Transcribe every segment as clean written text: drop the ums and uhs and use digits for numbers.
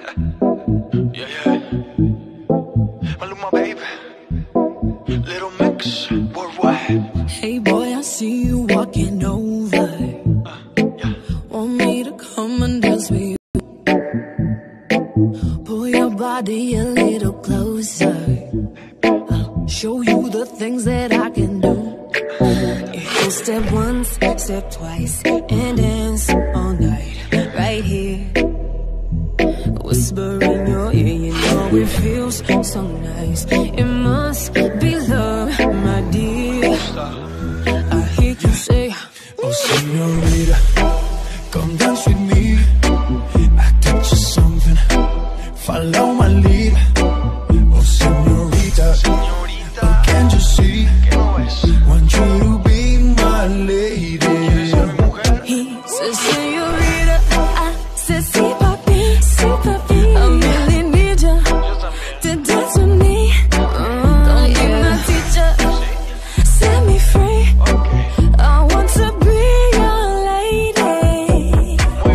Yeah, yeah. Maluma, baby. Little mix, worldwide. Hey boy, I see you walking over. Yeah. Want me to come and dance with you? Pull your body a little closer. I'll show you the things that I can do. You step once, step twice, and dance all night right here. Whisper in your ear, you know it feels so nice. It must be love, my dear. I hear you say, oh señorita, come dance with me. I teach you something, follow my lead. Oh señorita, oh can't you see? Want you to be my lady. he says, señorita, I said, see papi, see papi. I really need you to dance with me. Don't be my teacher, set me free. I want to be your lady.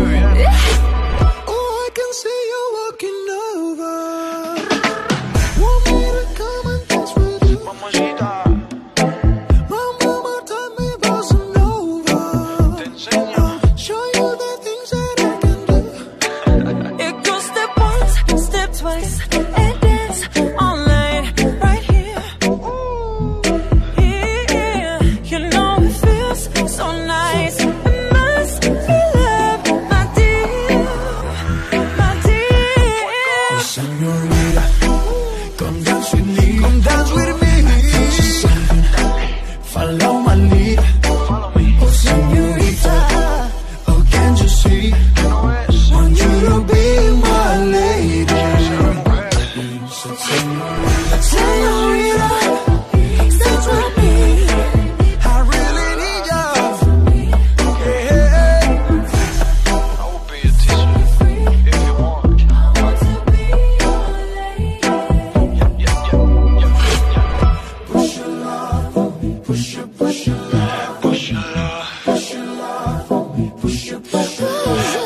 Oh, I can see you walking over. Want me to come and dance with you? Mamacita, My mama taught me bossa nova. te enseño. Show you the things that I can do. It goes step once, step twice, and dance all night right here. Yeah, you know it feels so nice. It must be love, my dear, my dear. Señorita, come dance with me. Come dance with me. I teach you something, follow my lead. Follow me. Oh señorita, oh can't you see? Want you to be my lady. Señorita, Senorita, dance with me. I really need you. Yeah. I will be a teacher if you want. I want to be your lady. Yeah, yeah, yeah. Push your love for me, push your love. Push your love. Push your love for me, push your love. Push your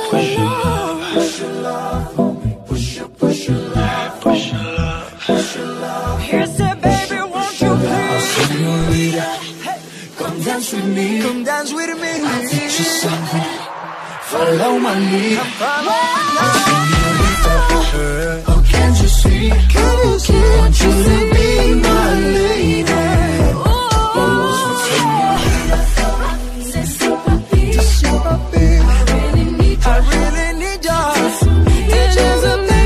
love for me, push your love. Push your love. Push your love. Here's that baby, won't you Oh please? señorita, come dance with me. Come dance with me. I teach you something, follow my lead. Oh señorita, oh can't you see? Want you to be my lady. Oh señorita, Say, see papi, papi, I really need I you. really need you. Dance with me.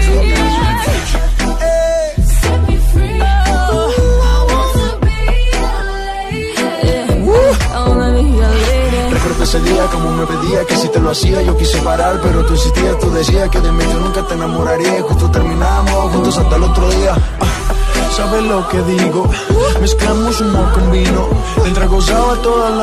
Hey. Set me free. I want to be your lady. I wanna be your lady. Recuerdo ese día como me pedía que si te lo hacía yo quise parar, pero tú insistías, tú decías que de mí yo nunca te enamoraría y justo terminamos juntos hasta el otro día. ¿Sabes lo que digo? Mezclamos humor con vino, entre gozaba toda la